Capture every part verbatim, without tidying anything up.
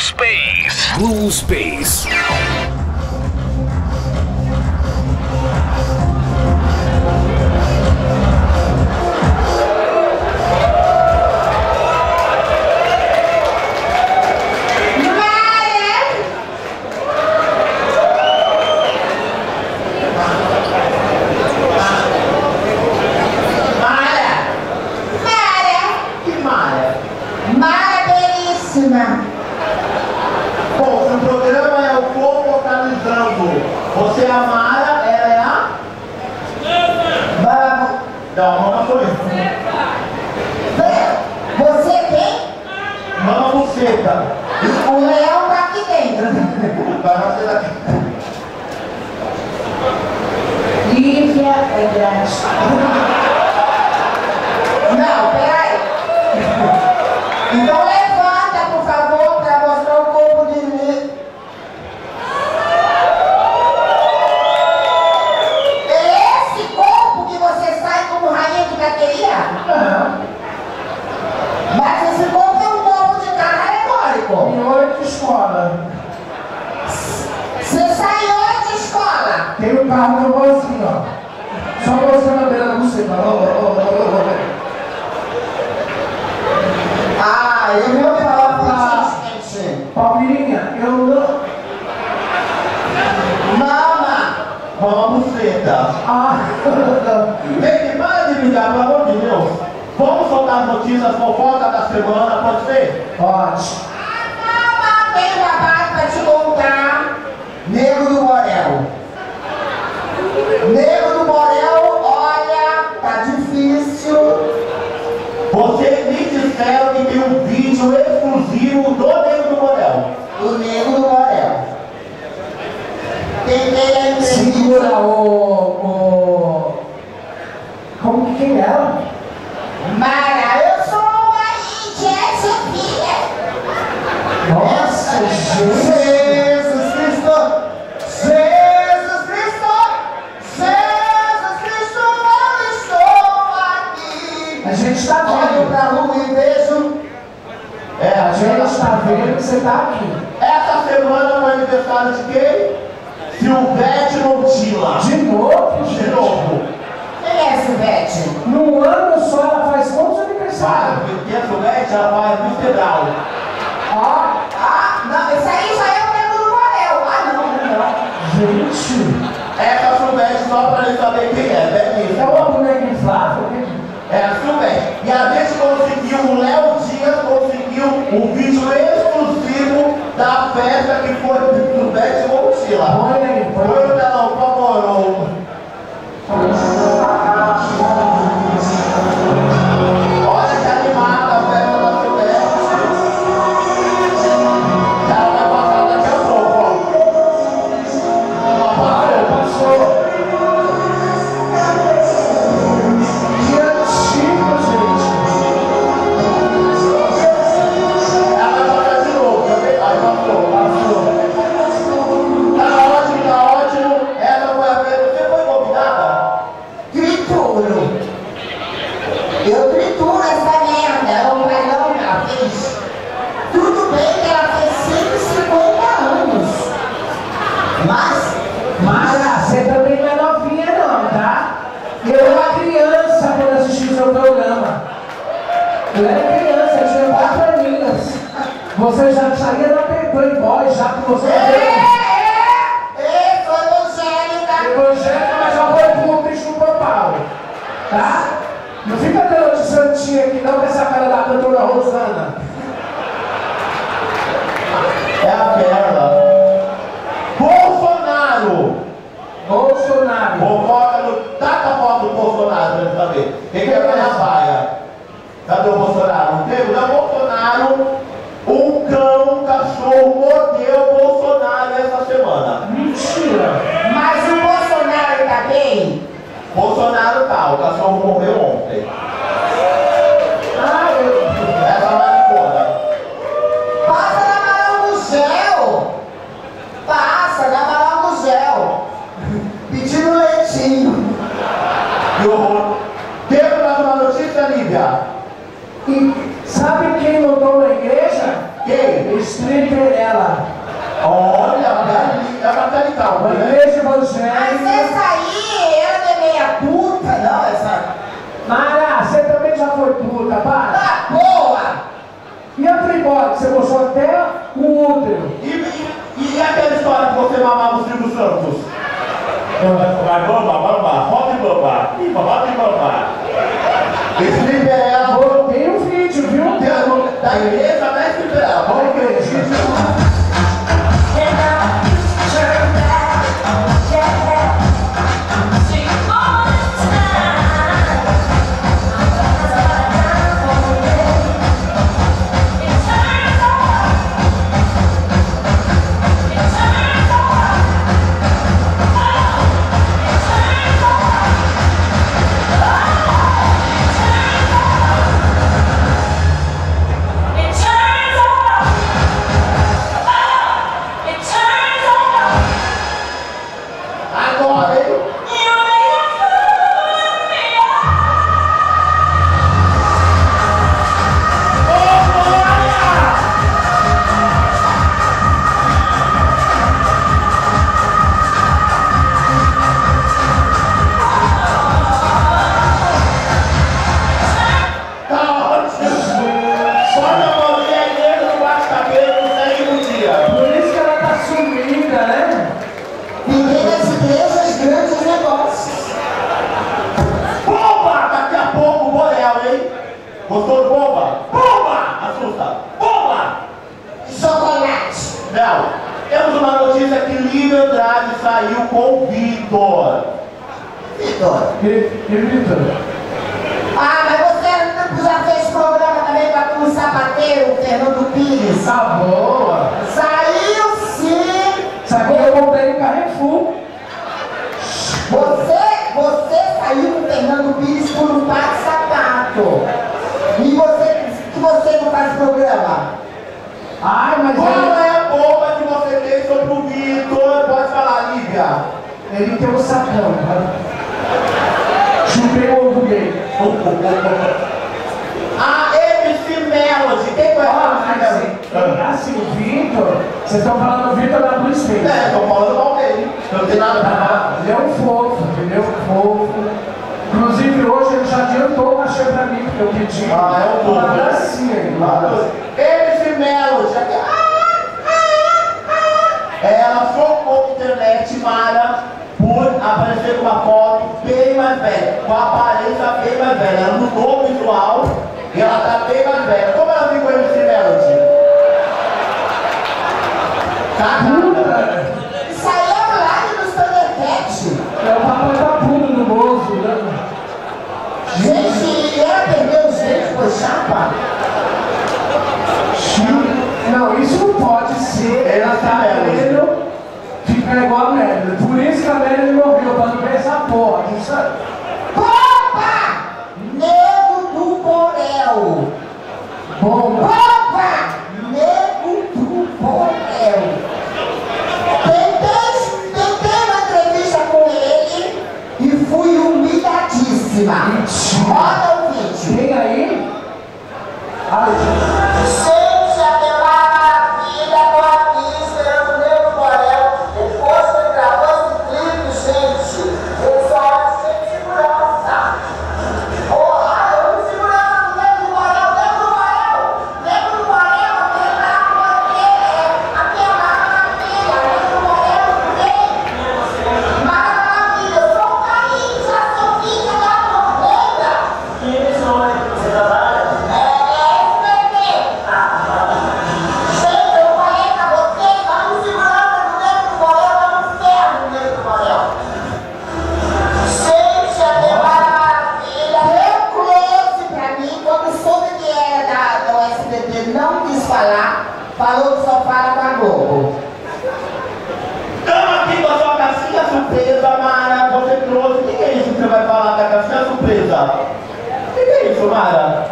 Space. Blue Space. Bom, se o programa é o povo vocalizando, você é a Mara, ela é a? Mara. Não, Mama foi isso. Você quem? Mama Buceta. O leão tá aqui dentro. Vai nascer daqui. Lívia é grande. Não, peraí. Então levanta, por favor, para mostrar o corpo de mim. É esse corpo que você sai como rainha de cateria? Aham. Mas esse corpo é um corpo de carro alegórico. Em oito escola. Você sai hoje de escola. Tem um carro que eu vou assim, ó. Só mostrando a beira da buceta. Ah, eu vou falar pra gente. Palmeirinha, eu não... Mama. Mama Buceta. Ah. Gente, para de brigar, pelo amor de Deus. Vamos soltar as notícias, fofoca da semana, pode ser? Pode. Mama, tem um babado pra te contar. Nego do Borel. Nego do Borel, olha, tá difícil. Vocês me disseram que tem um vídeo exclusivo do Nego do Borel. O Nego do Borel. Tentei a entrevista. Segura o... o... Como que quem é ela? Mara, eu sou uma índia, Sofia. Nossa, Jesus! Jesus Cristo! Jesus Cristo! Jesus Cristo, eu estou aqui! A gente tá Olho vendo. pra rua e vejo. É, a gente tá vendo que você tá aqui. Essa semana foi aniversário de quem? Silvete Montilla. De novo? De novo. Quem é Silvete? Num ano só ela faz quantos aniversários? Porque a Silvete ela faz no integral. Ó, ah, não, isso aí já é o Nego do Borel. Ah, não, não, não. Gente, essa Silvete só pra gente saber quem é, beleza. É uma boneca inflável? É a Silvete. E a gente conseguiu, o Léo Dias conseguiu o vídeo exclusivo da festa que foi do Silvete Montilla. Olha aí, foi o telão, por favor. Olha que animada a festa da Silvete. Ela vai passar daqui a pouco, ó. Passou, passou. Que antigo, gente. Ela vai passar de novo, também. Aí passou, passou. Tá ótimo, tá ótimo. Essa foi a vez. Você foi convidada? Trituro. Eu trituro essa merda. O Brailão já fez. Tudo bem que ela fez cento e cinquenta anos. Mas, Mara, você também não é novinha não, tá? Eu era criança quando assisti o seu programa. Eu era criança, eu tinha quatro aninhos. Você já saía da Playboy, já que você é, é é, é, sou evangélica. evangélica, mas já foi público e chupou pau. Tá? Não fica dando de santinha aqui não com essa cara da cantora Rosana. É aquela. Bolsonaro! Bolsonaro! Fofoca no. Taca a foto do Bolsonaro pra gente saber. Quem quer ganhar a baia? Cadê o Bolsonaro? Não teve? Não, Bolsonaro. Um cão, um cachorro mordeu o Bolsonaro essa semana. Mentira! Mas o Bolsonaro tá bem? Bolsonaro tá, o cachorro morreu ontem. Ah, eu... Essa stripper ela. Olha, é uma capital, Uma né? igreja Mas evangélica. essa aí, ela é meia puta, não, essa... Mara, você também já foi puta, para. Tá boa! E a Playboy, que você mostrou até o útero. E, e, e aquela história que você mamava o Silvio Santos? Vai bamba, bamba, rock bamba, e bamba, e bamba. Stripper é ela. Pô, tem um vídeo, viu? Da igreja, né, Stripper é ela. Vamos ver. Agora, hein? Tá ótimo. Só na mãozinha a igreja não bate cabelo, não segue no dia. Por isso que ela tá sumida, né? Ninguém nas igrejas, grandes negócios. Bomba! Daqui a pouco, Borel, hein? Gostou de bomba? Bomba! Assusta! Bomba! Chocolate. Não, temos uma notícia que Lívia Andrade saiu com o Vitor. Vitor. E, e Vitor? Ah, mas você já fez programa também com o sapateiro, o Fernando Pires. Tá boa. Saiu sim. Sabe que eu comprei em Carrefour. Você, você saiu com o Fernando Pires por um par de sapato. E você, que você não faz programa? Ai, mas Qual ele, é a bomba que você tem sobre o Vitor? Pode falar, Lívia. ele tem um sacão, né? Chupei o ovo dele. A M C Melody, quem conhece Ah, a mas M C Melody? assim, assim, o Vitor, vocês estão falando do Vitor da Blue Space. É, tô falando mal dele. Eu não tenho nada pra falar. Ele é um fofo, entendeu? Fofo. Inclusive hoje ele já adiantou o cachê pra mim, porque eu pedi Ah, é um uma fofo. gracinha aí. M C Melody, aqui. Ela socou a internet, Mara, por aparecer com uma foto bem mais velha, com a aparência bem mais velha. Ela mudou o visual e ela tá bem mais velha. Como ela ficou M C Melody? Cagada. Isso aí é o lado dos Thundercats. É o papai tá puto no bolso, né? Gente, ela perdeu os dentes por chapa? Não, isso não pode ser. Ela tá querendo ficar igual a Merda. Por isso que a Merda morreu, pra não ver essa porra. Não sabe? Bomba! Nego do Borel. Bomba. Bomba! Nego do Borel. Tentei, tentei uma entrevista com ele e fui humilhadíssima. Mentira. Olha o vídeo. Tem aí? Ai, Gente, aquela maravilha, tô aqui esperando o Nego do Borel. Depois que ele gravou esse clipe, gente, ele só olha sem segurança. Porra, eu não segurança do Nego do Borel, Nego do Borel. Nego do Borel, aquele maravilha, aquela maravilha, Nego do Borel, vem. Maravilha, eu sou um carinho, já sou filha da corrida. Que sonho, você trabalha? É, S B T. Gente, eu falei pra você, vamos segurança do Nego do Borel, vamos ferro do Nego do Borel. Gente, aquela maravilha. Deu close pra mim, quando soube que era da, do S B T, não quis falar, falou que só fala com a Globo. Estamos aqui com a sua caixinha surpresa, Mara. Você trouxe. O que, que é isso que você vai falar da caixinha surpresa? O que, que é isso, Mara?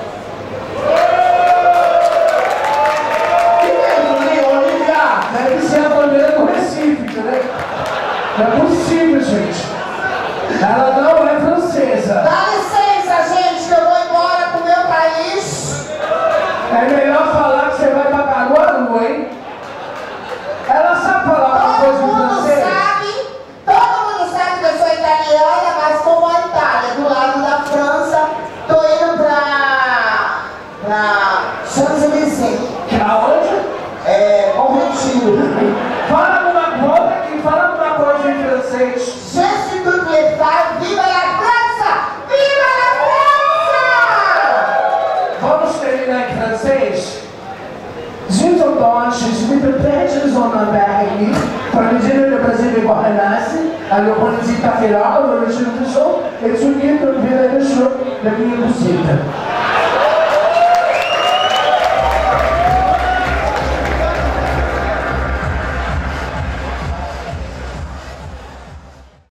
O que, que é isso, Lívia? Olivia? deve ser a bandeira do Recife, entendeu? Não é possível, gente. Ela não é francesa. Dá licença, gente, que eu vou embora pro meu país. É melhor falar que você vai pra Caruaru. sondern Berg aqui, para dizer que o Brasil é Guaranasse, a Leopoldita Feral, a Leopoldita Show, e o Suquito, o Vila do Show, da minha visita.